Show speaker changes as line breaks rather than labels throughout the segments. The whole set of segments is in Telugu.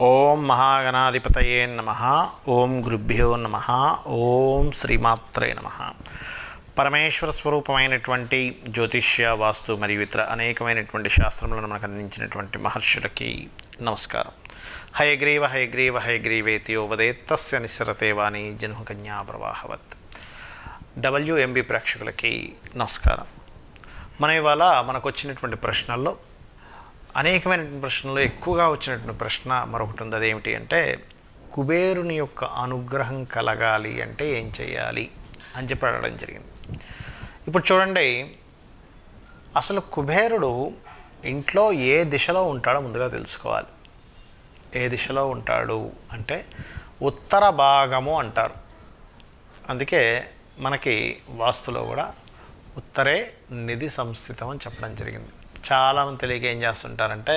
ఓం మహాగణాధిపతయే నమః. ఓం గురుభ్యో నమః. ఓం శ్రీమాత్రే నమః. పరమేశ్వర స్వరూపమైనటువంటి జ్యోతిష్య, వాస్తు మరియు ఇతర అనేకమైనటువంటి శాస్త్రములను మనకు అందించినటువంటి మహర్షులకి నమస్కారం. హయగ్రీవ హయగ్రీవ హయగ్రీవేతి వదేత్తస్య నిస్సరతే వాణి జన్హుకన్యా ప్రవాహవత్. WMB ప్రేక్షకులకి నమస్కారం. మనం ఇవాళ మనకు వచ్చినటువంటి ప్రశ్నల్లో అనేకమైనటువంటి ప్రశ్నలు ఎక్కువగా వచ్చినటువంటి ప్రశ్న మరొకటి ఉంది. అదేమిటి అంటే, కుబేరుని యొక్క అనుగ్రహం కలగాలి అంటే ఏం చేయాలి అని చెప్పి అడగడం జరిగింది. ఇప్పుడు చూడండి, అసలు కుబేరుడు ఇంట్లో ఏ దిశలో ఉంటాడో ముందుగా తెలుసుకోవాలి. ఏ దిశలో ఉంటాడు అంటే ఉత్తర భాగము అంటారు. అందుకే మనకి వాస్తులో కూడా ఉత్తరే నిధి సంస్థితం అని చెప్పడం జరిగింది. చాలామంది తెలియక ఏం చేస్తుంటారంటే,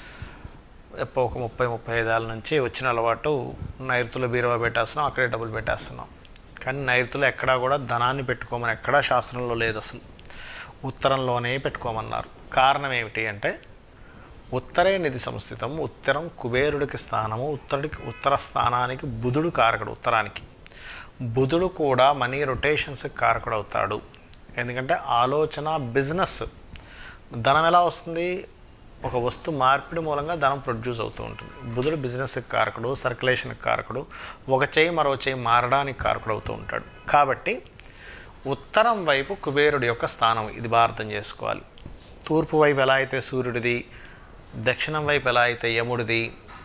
ఒక 30-35 ఏళ్ళ నుంచి వచ్చిన అలవాటు నైరుతిలో బీరువా పెట్టేస్తున్నాం, అక్కడే డబ్బులు పెట్టేస్తున్నాం. కానీ నైరుతిలో ఎక్కడా కూడా ధనాన్ని పెట్టుకోమని ఎక్కడా శాస్త్రంలో లేదు. అసలు ఉత్తరంలోనే పెట్టుకోమన్నారు. కారణం ఏమిటి అంటే, ఉత్తరే నిధి సంస్థితం. ఉత్తరం కుబేరుడికి స్థానము. ఉత్తర స్థానానికి బుధుడు కారకుడు. ఉత్తరానికి బుధుడు కూడా మనీ రొటేషన్స్కి కారకుడు అవుతాడు. ఎందుకంటే ఆలోచన, బిజినెస్, ధనం ఎలా వస్తుంది? ఒక వస్తు మార్పిడి మూలంగా ధనం ప్రొడ్యూస్ అవుతూ ఉంటుంది. బుధుడు బిజినెస్కి కారకుడు, సర్క్యులేషన్కి కారకుడు, ఒక చేయి మరో చేయి మారడానికి కారకుడు అవుతూ ఉంటాడు. కాబట్టి ఉత్తరం వైపు కుబేరుడి యొక్క స్థానం, ఇది బాగా అర్థం చేసుకోవాలి. తూర్పు వైపు ఎలా అయితే సూర్యుడిది, దక్షిణం వైపు ఎలా అయితే యముడిది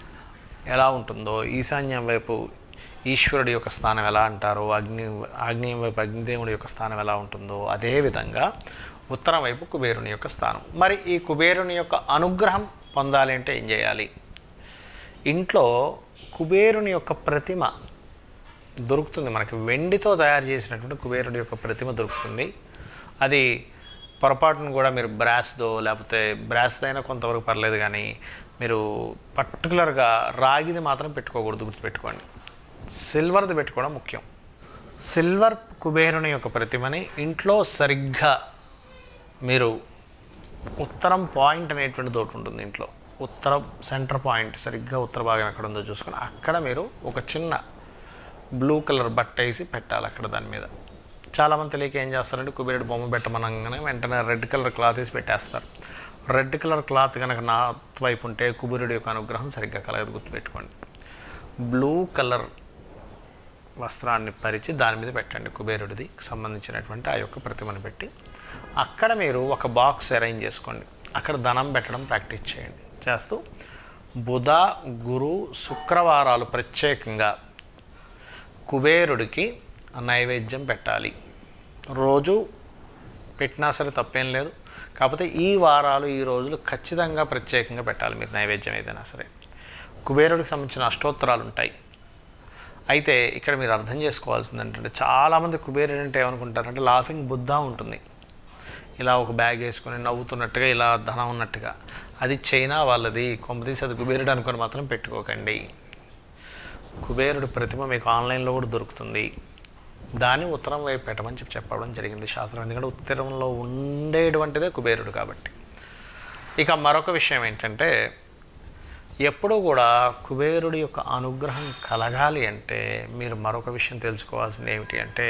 ఎలా ఉంటుందో, ఈశాన్యం వైపు ఈశ్వరుడి యొక్క స్థానం ఎలా అంటారో, ఆగ్నేయం వైపు అగ్నిదేవుడి యొక్క స్థానం ఎలా ఉంటుందో, అదేవిధంగా ఉత్తరం వైపు కుబేరుని యొక్క స్థానం. మరి ఈ కుబేరుని యొక్క అనుగ్రహం పొందాలి అంటే ఏం చేయాలి? ఇంట్లో కుబేరుని యొక్క ప్రతిమ దొరుకుతుంది మనకి. వెండితో తయారు చేసినటువంటి కుబేరుడి యొక్క ప్రతిమ దొరుకుతుంది. అది పొరపాటును కూడా మీరు బ్రాస్దో, లేకపోతే బ్రాస్దైనా కొంతవరకు పర్లేదు, కానీ మీరు పర్టికులర్గా రాగిది మాత్రం పెట్టుకోకూడదు, గుర్తుపెట్టుకోండి. సిల్వర్ది పెట్టుకోవడం ముఖ్యం. సిల్వర్ కుబేరుని యొక్క ప్రతిమని ఇంట్లో సరిగ్గా మీరు ఉత్తరం పాయింట్ అనేటువంటి తోటి ఉంటుంది ఇంట్లో. ఉత్తరం సెంటర్ పాయింట్, సరిగ్గా ఉత్తర భాగం ఎక్కడ ఉందో చూసుకొని అక్కడ మీరు ఒక చిన్న బ్లూ కలర్ బట్ట వేసి పెట్టాలి అక్కడ. దాని మీద చాలామంది తెలియక ఏం చేస్తారంటే, కుబేరుడు బొమ్మ పెట్టమనగానే వెంటనే రెడ్ కలర్ క్లాత్ వేసి పెట్టేస్తారు. రెడ్ కలర్ క్లాత్ కనుక నార్త్ వైపు ఉంటే కుబేరుడి యొక్క అనుగ్రహం సరిగ్గా కలగదు, గుర్తుపెట్టుకోండి. బ్లూ కలర్ వస్త్రాన్ని పరిచి దాని మీద పెట్టండి. కుబేరుడిది సంబంధించినటువంటి ఆ యొక్క ప్రతిమను పెట్టి అక్కడ మీరు ఒక బాక్స్ అరేంజ్ చేసుకోండి. అక్కడ ధనం పెట్టడం ప్రాక్టీస్ చేయండి. చేస్తూ బుధ, గురు, శుక్రవారాలు ప్రత్యేకంగా కుబేరుడికి నైవేద్యం పెట్టాలి. రోజు పెట్టినా సరే తప్పేం లేదు. కాకపోతే ఈ వారాలు, ఈ రోజులు ఖచ్చితంగా ప్రత్యేకంగా పెట్టాలి మీరు నైవేద్యం ఏదైనా సరే. కుబేరుడికి సంబంధించిన అష్టోత్తరాలు ఉంటాయి. అయితే ఇక్కడ మీరు అర్థం చేసుకోవాల్సింది ఏంటంటే, చాలామంది కుబేరుడు అంటే ఏమనుకుంటారంటే లాఫింగ్ బుద్ధ ఉంటుంది, ఇలా ఒక బ్యాగ్ వేసుకొని నవ్వుతున్నట్టుగా, ఇలా ధనం ఉన్నట్టుగా. అది చైనా వాళ్ళది, కొంపదీసి అది కుబేరుడు అనుకొని మాత్రం పెట్టుకోకండి. కుబేరుడు ప్రతిమ మీకు ఆన్లైన్లో కూడా దొరుకుతుంది. దాన్ని ఉత్తరం వైపు పెట్టమని చెప్పడం జరిగింది శాస్త్రం. ఎందుకంటే ఉత్తరంలో ఉండేటువంటిదే కుబేరుడు కాబట్టి. ఇక మరొక విషయం ఏంటంటే, ఎప్పుడూ కూడా కుబేరుడి యొక్క అనుగ్రహం కలగాలి అంటే మీరు మరొక విషయం తెలుసుకోవాల్సింది ఏమిటి అంటే,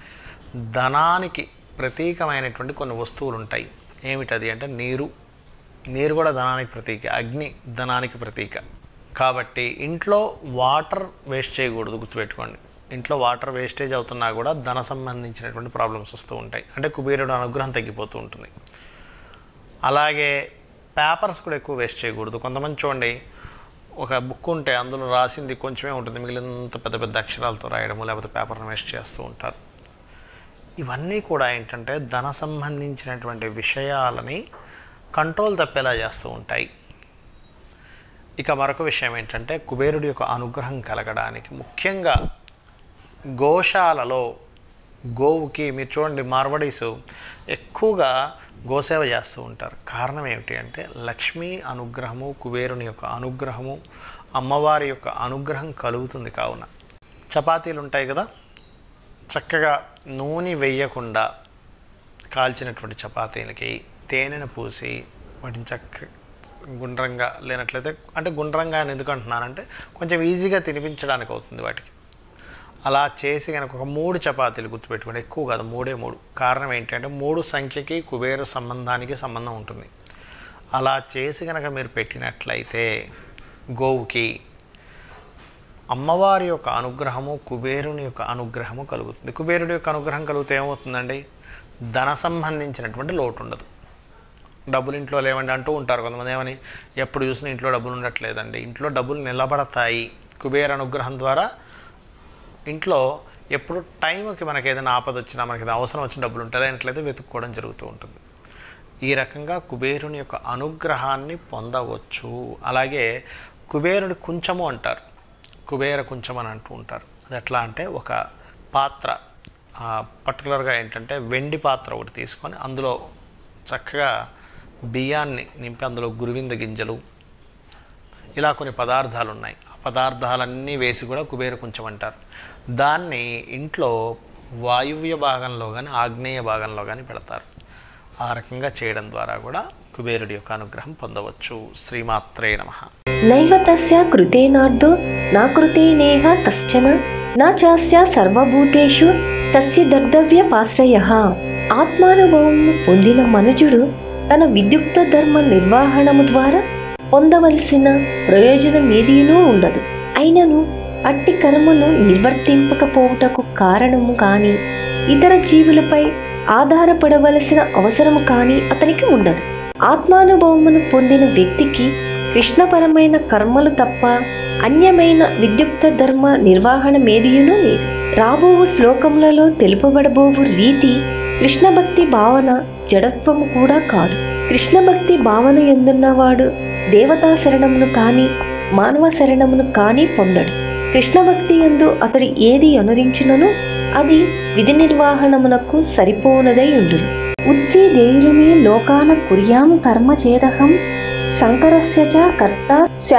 ధనానికి ప్రతీకమైనటువంటి కొన్ని వస్తువులు ఉంటాయి. ఏమిటది అంటే నీరు. నీరు కూడా ధనానికి ప్రతీక. అగ్ని ధనానికి ప్రతీక. కాబట్టి ఇంట్లో వాటర్ వేస్ట్ చేయకూడదు, గుర్తుపెట్టుకోండి. ఇంట్లో వాటర్ వేస్టేజ్ అవుతున్నా కూడా ధన సంబంధించినటువంటి ప్రాబ్లమ్స్ వస్తూ ఉంటాయి. అంటే కుబేరుడు అనుగ్రహం తగ్గిపోతూ ఉంటుంది. అలాగే పేపర్స్ కూడా ఎక్కువ వేస్ట్ చేయకూడదు. కొంతమంది చూడండి, ఒక బుక్ ఉంటే అందులో రాసింది కొంచెమే ఉంటుంది, మిగిలినంత పెద్ద పెద్ద అక్షరాలతో రాయడము, లేకపోతే పేపర్ను వేస్ట్ చేస్తూ ఉంటారు. ఇవన్నీ కూడా ఏంటంటే ధన సంబంధించినటువంటి విషయాలని కంట్రోల్ తప్పేలా చేస్తూ ఉంటాయి. ఇక మరొక విషయం ఏంటంటే, కుబేరుడి యొక్క అనుగ్రహం కలగడానికి ముఖ్యంగా గోశాలలో గోవుకి, మీరు చూడండి మార్వడీసు ఎక్కువగా గోసేవ చేస్తూ ఉంటారు. కారణం ఏమిటి అంటే, లక్ష్మీ అనుగ్రహము, కుబేరుని యొక్క అనుగ్రహము, అమ్మవారి యొక్క అనుగ్రహం కలుగుతుంది. కావున చపాతీలు ఉంటాయి కదా, చక్కగా నూనె వేయకుండా కాల్చినటువంటి చపాతీలకి తేనెను పూసి వాటిని గుండ్రంగా లేనట్లయితే, అంటే గుండ్రంగా అని ఎందుకు అంటున్నానంటే కొంచెం ఈజీగా తినిపించడానికి అవుతుంది వాటికి. అలా చేసి కనుక ఒక 3 చపాతీలు గుర్తుపెట్టుకోండి, ఎక్కువ కాదు, 3 కారణం ఏంటంటే 3 సంఖ్యకి కుబేర సంబంధానికి సంబంధం ఉంటుంది. అలా చేసి కనుక మీరు పెట్టినట్లయితే గోవుకి అమ్మవారి యొక్క అనుగ్రహము, కుబేరుని యొక్క అనుగ్రహము కలుగుతుంది. కుబేరుడి యొక్క అనుగ్రహం కలిగితే ఏమవుతుందండి, ధన సంబంధించినటువంటి లోటు ఉండదు. డబ్బులు ఇంట్లో లేవండి అంటూ ఉంటారు కొంతమంది, ఏమని ఎప్పుడు చూసినా ఇంట్లో డబ్బులు ఉండట్లేదండి. ఇంట్లో డబ్బులు నిలబడతాయి కుబేర అనుగ్రహం ద్వారా. ఇంట్లో ఎప్పుడు టైంకి మనకి ఏదైనా ఆపద వచ్చినా, మనకి ఏదైనా అవసరం వచ్చిన డబ్బులు ఉంటాయి, లేనట్లయితే వెతుక్కోవడం జరుగుతూ ఉంటుంది. ఈ రకంగా కుబేరుని యొక్క అనుగ్రహాన్ని పొందవచ్చు. అలాగే కుబేరుడి కుంచము అంటారు, కుబేర కుంచం అని అంటూ ఉంటారు. అది ఎట్లా అంటే ఒక పాత్ర, పర్టికులర్గా ఏంటంటే వెండి పాత్ర ఒకటి తీసుకొని అందులో చక్కగా బియ్యాన్ని నింపి అందులో గురువింద గింజలు ఇలా కొన్ని పదార్థాలు ఉన్నాయి. ఆ పదార్థాలన్నీ వేసి కూడా కుబేర కుంచం అంటారు. దాన్ని ఇంట్లో వాయువ్య భాగంలో కానీ ఆగ్నేయ భాగంలో కానీ పెడతారు. ఆ రకంగా చేయడం ద్వారా కూడా కుబేరుడి యొక్క అనుగ్రహం పొందవచ్చు. శ్రీమాత్రే నమః.
నైవ తస్య కృతేనార్ధో నా కృతేనేహ కశ్చన నా చాస్య సర్వభూతేషు తస్య దర్దవ్యపాశ్రయః. ఆత్మానుభవం పొందిన మనుజుడు తన విద్యుక్త ధర్మ నిర్వహణము ద్వారా పొందవలసిన ప్రయోజనం ఏదీనూ ఉండదు. అయినను అట్టి కర్మను నిర్వర్తింపకపోవుటకు కారణము కానీ ఇతర జీవులపై ఆధారపడవలసిన అవసరము కానీ అతనికి ఉండదు. ఆత్మానుభవమును పొందిన వ్యక్తికి కృష్ణపరమైన కర్మలు తప్ప అన్యమైన విద్యుక్త ధర్మ నిర్వహణమేదియునూ లేదు. రాబోవు శ్లోకములలో తెలుపబడబోవు రీతి కృష్ణభక్తి భావన జడత్వము కూడా కాదు. కృష్ణభక్తి భావన ఎందున్నవాడు దేవతా శరణమును కానీ మానవ శరణమును కానీ పొందడు. కృష్ణభక్తి యందు అతడు ఏది అనురించినను అది విధి నిర్వహణమునకు సరిపోనదై ఉండును. ఉచ్చి దేయురుమి లోకాన కుర్యాం కర్మ చేదహం శంకరస్య చ కర్త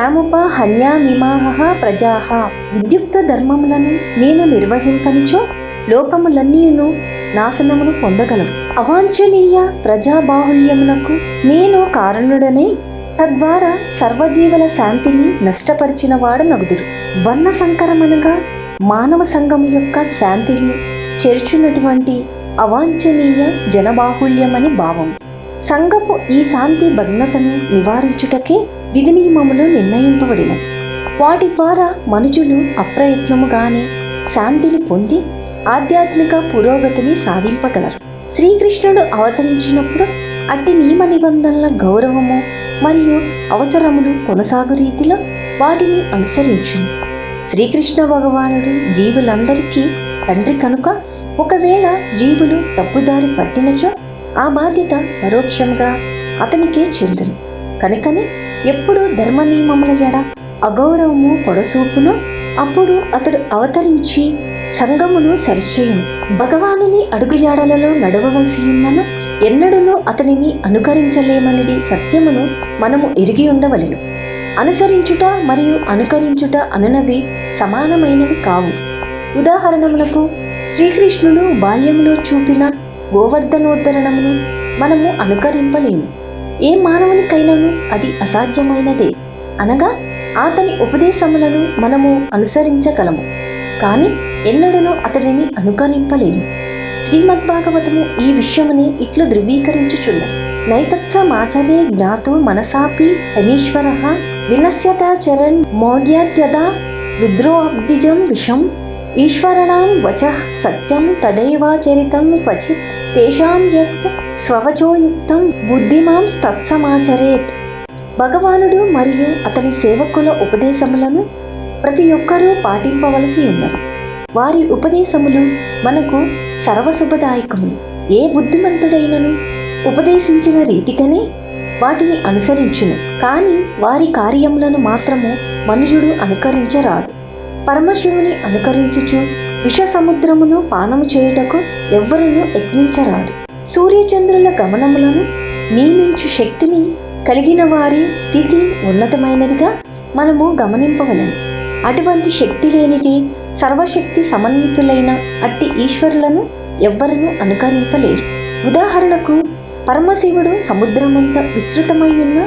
శ్యాముపహన్యామిమాహ ప్రజాః. విద్యుక్త ధర్మములను నేను నిర్వహింపనిచో లోకములన్నీయును నాశనమును పొందగలవు. అవాంఛనీయ ప్రజాబాహుల్యమునకు నేను కారణుడనై తద్వారా సర్వజీవుల శాంతిని నష్టపరిచిన వాడనగుదురు. వర్ణ సంకరమనగా మానవ సంఘం యొక్క శాంతిని చేర్చున్నటువంటి అవాంఛనీయ జనబాహుల్యమని భావం. సంఘపు ఈ శాంతి భగ్నతను నివారించుటకే విధి నియమములు నిర్ణయింపబడినవి. వాటి ద్వారా మనుషులు అప్రయత్నముగానే శాంతిని పొంది ఆధ్యాత్మిక పురోగతిని సాధింపగలరు. శ్రీకృష్ణుడు అవతరించినప్పుడు అట్టి నియమ నిబంధనల గౌరవము మరియు అవసరములు కొనసాగు రీతిలో వాటిని అనుసరించును. శ్రీకృష్ణ భగవానుడు జీవులందరికీ తండ్రి కనుక ఒకవేళ జీవులు తప్పుదారి పట్టినచో ఆ బాధ్యత పరోక్షంగా అతనికే చెందును. కనుకని ఎప్పుడు ధర్మ నియమముల ఎడ అగౌరవము పొడసూపునో అప్పుడు అతడు అవతరించి సంగమును సరిచేయును. భగవానుని అడుగుజాడలలో నడవవలసి ఉన్నను ఎన్నడూనూ అతనిని అనుకరించలేమనిది సత్యమును మనము ఎరిగి ఉండవలెను. అనుసరించుట మరియు అనుకరించుట అనునవి సమానమైనవి కావు. ఉదాహరణములకు శ్రీకృష్ణుడు బాల్యములో చూపిన గోవర్ధనోద్ధరణమును మనము అనుకరింపలేము. ఏ మానవునికైనాను అది అసాధ్యమైనదే. అనగా అతని ఉపదేశములను మనము అనుసరించగలము, కానీ ఎన్నడూనూ అతనిని అనుకరింపలేము. శ్రీమద్భాగవతము ఈ విషయముని ఇట్లు ధృవీకరించుచున్నది. నైతత్సమాచరే జ్ఞాతో మనసాపి తనీశ్వరః వినశ్యత చరణ్ మౌఢ్యాత్యదా రుద్రోऽబ్ధిజం విషం ఈశ్వరాణం వచః సత్యం తదైవాచరితం క్వచిత్ తేషాం యత్ స్వవచోయుక్తం బుద్ధిమాం తత్సమాచరేత్. భగవానుడు మరియు అతని సేవకుల ఉపదేశములను ప్రతి ఒక్కరూ పాటింపవలసి ఉన్నది. వారి ఉపదేశములు మనకు సర్వశుభదాయకములు. ఏ బుద్ధిమంతుడైనను ఉపదేశించిన రీతిగానే వాటిని అనుసరించును, కానీ వారి కార్యములను మాత్రము మనుషుడు అనుకరించరాదు. పరమశివుని అనుకరించుచు విష సముద్రమును పానము చేయుటకు ఎవ్వరునూ యత్నించరాదు. సూర్యచంద్రుల గమనములను నియమించు శక్తిని కలిగిన వారి స్థితి ఉన్నతమైనదిగా మనము గమనింపవలెను. అటువంటి శక్తి లేనిది సర్వశక్తి సమన్వితులైన అట్టి ఈశ్వరులను ఎవ్వరూ అనుకరింపలేరు. ఉదాహరణకు పరమశివుడు సముద్రమంత విస్తృతమై ఉన్న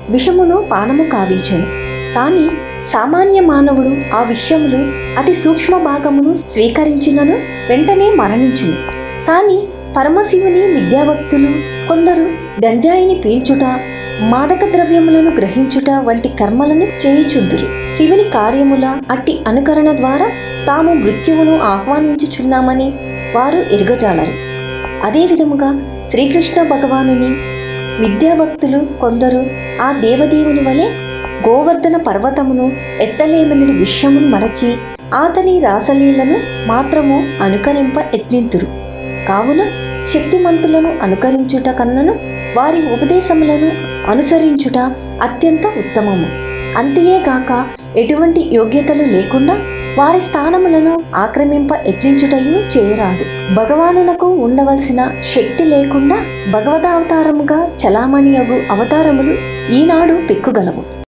విషమును పానము కావించెను. కానీ సామాన్య మానవుడు ఆ విషయములు అతి సూక్ష్మ భాగమును స్వీకరించినను వెంటనే మరణించును. కానీ పరమశివుని విద్యాభక్తులు కొందరు గంజాయిని పీల్చుట, మాదక ద్రవ్యములను గ్రహించుట వంటి కర్మలను చేయుచుందురు. శివుని కార్యముల అట్టి అనుకరణ ద్వారా తాము మృత్యువును ఆహ్వానించుచున్నామని వారు ఎరుగజాలరు. అదే విధముగా శ్రీకృష్ణ భగవానుని విద్యాభక్తులు కొందరు ఆ దేవదేవుని వలె గోవర్ధన పర్వతమును ఎత్తలేమని విషయమును మరచి అతని రాసలీలను మాత్రము అనుకరింప యత్నింతురు. కావున శక్తిమంతులను అనుకరించుట కన్నను వారి ఉపదేశములను అనుసరించుట అత్యంత ఉత్తమము. అంతేగాక ఎటువంటి యోగ్యతలు లేకుండా వారి స్థానములను ఆక్రమింప యత్నించుటయు చేయరాదు. భగవానునకు ఉండవలసిన శక్తి లేకుండా భగవదావతారముగా చలామణియగు అవతారములు ఈనాడు పెక్కుగలవు.